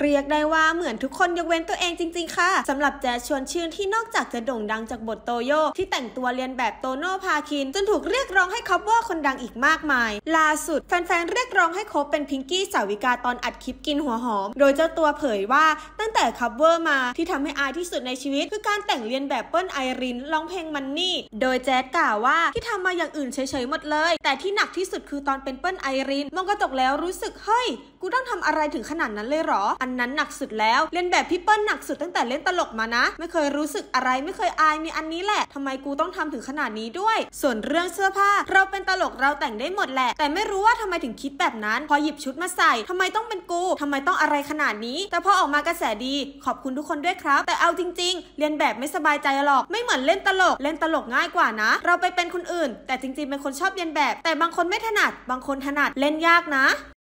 เรียกได้ว่าเหมือนทุกคนยกเว้นตัวเองจริงๆค่ะสำหรับแจ๊สชวนชื่นที่นอกจากจะโด่งดังจากบทโตโย่ที่แต่งตัวเรียนแบบโตโน่พาคินจนถูกเรียกร้องให้คัฟเวอร์คนดังอีกมากมายล่าสุดแฟนๆเรียกร้องให้คบเป็นพิงกี้สาวิกาตอนอัดคลิปกินหัวหอมโดยเจ้าตัวเผยว่าตั้งแต่คัฟเวอร์มาที่ทำให้อายที่สุดในชีวิตคือการแต่งเรียนแบบเปิ้ลไอรินร้องเพลงมันนี่โดยแจ๊สกล่าวว่าที่ทำมาอย่างอื่นเฉยๆหมดเลยแต่ที่หนักที่สุดคือตอนเป็นเปิ้ลไอรินมองกระจกแล้วรู้สึกเฮ้ยกูต้องทำอะไรถึงขนาดนั้นเลยหรออันนั้นหนักสุดแล้วเรียนแบบพี่เปิ้ลหนักสุดตั้งแต่เล่นตลกมานะไม่เคยรู้สึกอะไรไม่เคยอายมีอันนี้แหละทำไมกูต้องทำถึงขนาดนี้ด้วยส่วนเรื่องเสื้อผ้าเราเป็นตลกเราแต่งได้หมดแหละแต่ไม่รู้ว่าทำไมถึงคิดแบบนั้นพอหยิบชุดมาใส่ทำไมต้องเป็นกูทำไมต้องอะไรขนาดนี้แต่พอออกมากระแสดีขอบคุณทุกคนด้วยครับแต่เอาจริงๆเรียนแบบไม่สบายใจหรอกไม่เหมือนเล่นตลกง่ายกว่านะเราไปเป็นคนอื่นแต่จริงๆเป็นคนชอบเรียนแบบแต่บางคนไม่ถนัดบางคนถนัดเล่นยากนะ